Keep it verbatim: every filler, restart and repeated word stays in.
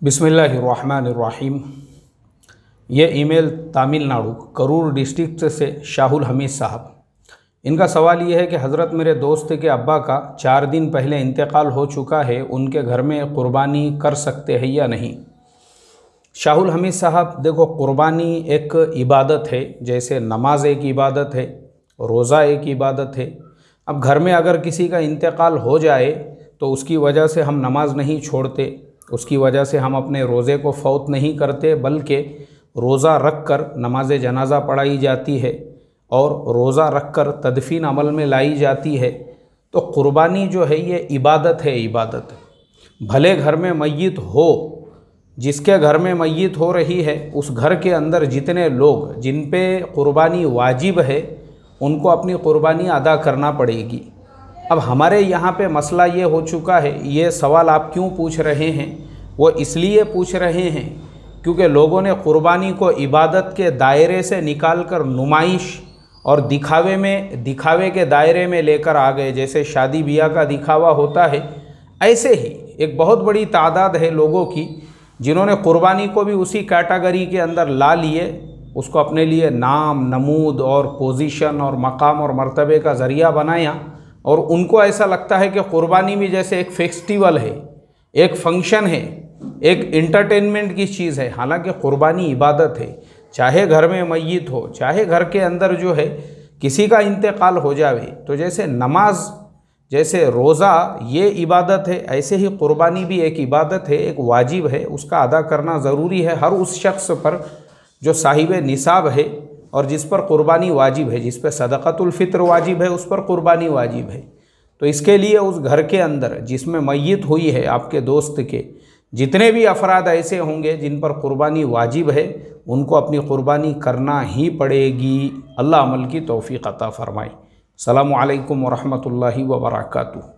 बिस्मिल्लाहिर्रहमानिर्रहीम। ये email Tamil Nadu Karur district से शाहुल हमीद साहब। इनका सवाल ये है कि हज़रत मेरे दोस्त के अब्बा का चार दिन पहले इंतकाल हो चुका है, उनके घर में क़ुरबानी कर सकते हैं या नहीं। शाहुल हमीद साहब, देखो, क़ुरबानी एक इबादत है, जैसे नमाज एक इबादत है, रोज़ा एक इबादत है। अब घर में अगर किसी का इंतकाल हो जाए तो उसकी वजह से हम नमाज नहीं छोड़ते, उसकी वजह से हम अपने रोज़े को फ़ौत नहीं करते, बल्कि रोज़ा रख कर नमाज जनाज़ा पढ़ाई जाती है और रोज़ा रख कर तदफीन अमल में लाई जाती है। तो क़ुरबानी जो है ये इबादत है, इबादत। भले घर में मय्यत हो, जिसके घर में मय्यत हो रही है उस घर के अंदर जितने लोग जिन पे क़ुरबानी वाजिब है उनको अपनी क़ुरबानी अदा करना पड़ेगी। अब हमारे यहाँ पे मसला ये हो चुका है, ये सवाल आप क्यों पूछ रहे हैं, वो इसलिए पूछ रहे हैं क्योंकि लोगों ने क़ुरबानी को इबादत के दायरे से निकाल कर नुमाइश और दिखावे में दिखावे के दायरे में लेकर आ गए। जैसे शादी ब्याह का दिखावा होता है, ऐसे ही एक बहुत बड़ी तादाद है लोगों की जिन्होंने क़ुरबानी को भी उसी कैटेगरी के अंदर ला लिए, उसको अपने लिए नाम, नमूद और पोजीशन और मकाम और मर्तबे का ज़रिया बनाया। और उनको ऐसा लगता है कि क़ुरबानी भी जैसे एक फेस्टिवल है, एक फंक्शन है, एक इंटरटेनमेंट की चीज़ है। हालांकि क़ुरबानी इबादत है। चाहे घर में मय्यत हो, चाहे घर के अंदर जो है किसी का इंतकाल हो जावे, तो जैसे नमाज, जैसे रोज़ा ये इबादत है, ऐसे ही क़ुरबानी भी एक इबादत है, एक वाजिब है, उसका अदा करना ज़रूरी है हर उस शख्स पर जो साहिब निसाब है और जिस पर क़ुरबानी वाजिब है, जिस पर सदक़तुल फ़ित्र वाजिब है उस पर क़ुरबानी वाजिब है। तो इसके लिए उस घर के अंदर जिसमें मय्यत हुई है, आपके दोस्त के जितने भी अफराद ऐसे होंगे जिन पर क़ुरबानी वाजिब है, उनको अपनी क़ुरबानी करना ही पड़ेगी। अल्लाह अमल की तौफ़ीक़ अता फ़रमाए। अस्सलामु अलैकुम व रहमतुल्लाहि व बरकातुहू।